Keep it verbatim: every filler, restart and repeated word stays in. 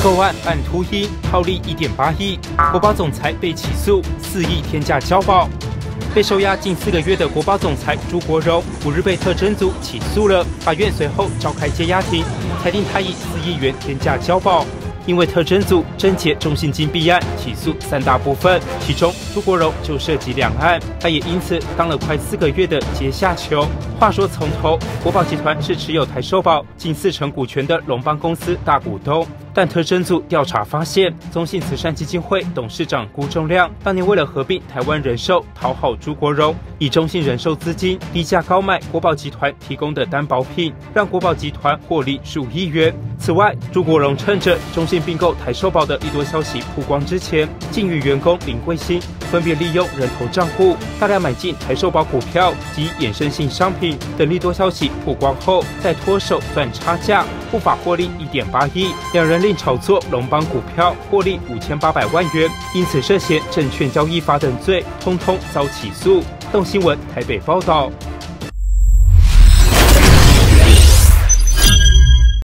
购案案突阴，套利一点八亿，国保总裁被起诉，四亿天价交保。被收押近四个月的国保总裁朱国荣，五日被特侦组起诉了。法院随后召开接押庭，裁定他以四亿元天价交保。因为特侦组侦结中信金弊案，起诉三大部分，其中朱国荣就涉及两案，他也因此当了快四个月的阶下囚。话说从头，国保集团是持有台寿保近四成股权的龙邦公司大股东。但特侦组调查发现，中信慈善基金会董事长辜仲亮当年为了合并台湾人寿，讨好朱国荣，以中信人寿资金低价高买国保集团提供的担保品，让国保集团获利数亿元。此外，朱国荣趁着中信并购台寿保的利多消息曝光之前，竟与员工林桂兴分别利用人头账户大量买进台寿保股票及衍生性商品等利多消息曝光后，再脱手赚差价，不法获利一点八亿。两人另炒作龙邦股票获利五千八百万元，因此涉嫌证券交易法等罪，通通遭起诉。动新闻台北报道。